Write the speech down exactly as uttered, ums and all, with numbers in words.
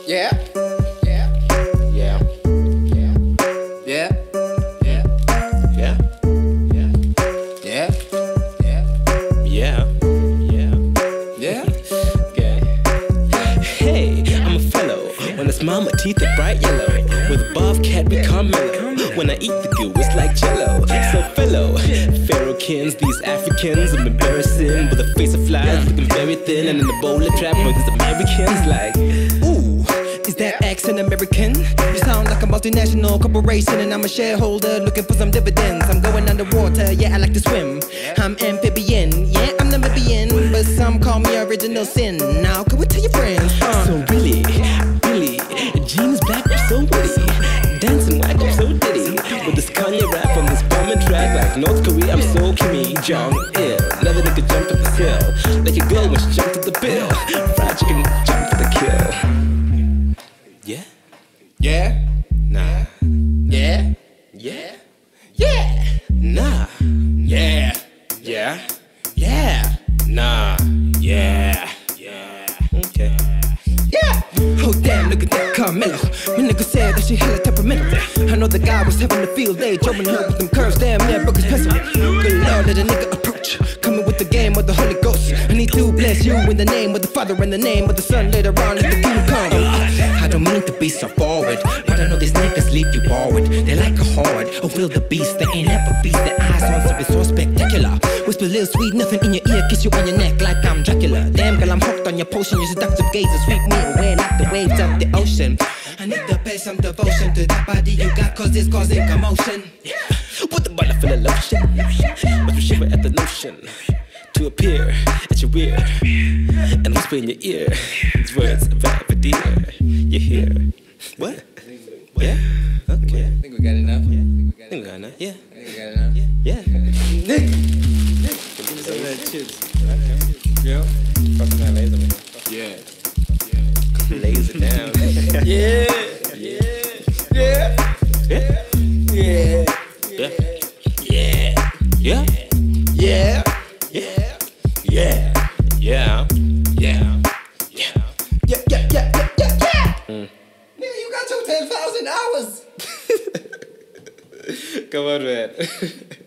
Yeah. Yeah. Yeah. Yeah. Yeah. Yeah. Yeah. Yeah. Yeah. Yeah. Yeah. Yeah. Okay. Hey, I'm a fellow. When I smile, my teeth are bright yellow. With a buff cat, become mellow. When I eat the goo, it's like jello. So fellow, Pharaohkins, these Africans, I'm embarrassing with a face of flies, looking very thin, and in the bowl of trap, with these Americans like, ooh. Is that accent American? You sound like a multinational corporation, and I'm a shareholder looking for some dividends. I'm going underwater, yeah, I like to swim. I'm amphibian, yeah, I'm Namibian, but some call me original sin. Now, can we tell your friends? Uh. So really, really, jeans black, I'm so witty. Dancing whack, I'm so ditty. With this Kanye rap on this bombing track, like North Korea, I'm so Kimmy Jong-il. Another nigga jump up this hill, like a girl when she jumped to the bill. Fried chicken, jump for the kill. Yeah? Yeah. Nah. Yeah. Yeah? Yeah. Nah. Yeah. Yeah? Yeah. Nah. Yeah. Yeah. Okay. Yeah. Oh damn, look at that Carmelo. My nigga said that she hella temperamental. I know the guy was having a field day, jumping her with them curves, damn near broke his pencil. Good Lord, let a nigga approach, coming with the game of the Holy Ghost. I need to bless you in the name of the Father and the name of the Son. Later on, let the kingdom come. I don't mean to be so forward, but I know these niggas leave you bored. They like a horde, or will the beast. They ain't never beast their eyes on something so spectacular. Whisper little sweet nothing in your ear, kiss you on your neck like I'm Dracula. Damn girl, I'm hooked on your potion. Your seductive gaze and sweep me away like the waves of the ocean. I need to pay some devotion to that body you got, cause it's causing commotion. With the bottle full of lotion, but you shiver at the notion to appear at your rear and whisper in your ear these words of dear. You hear? What? Yeah? Okay. I think we got enough. Yeah. I think we got enough. Yeah. I think we got enough. Yeah. Yeah. Nick. Nick. Give me some of that chips. Yeah. Fucking that laser man. Yeah. Lays it down. Yeah. Yeah. Yeah. Yeah. Yeah. Yeah. Yeah. Yeah. Yeah. Yeah. Yeah. Yeah. Yeah. Yeah. Yeah. Yeah. Yeah. Yeah. Yeah. Mm. Nigga, you got your ten thousand hours. Come on, man.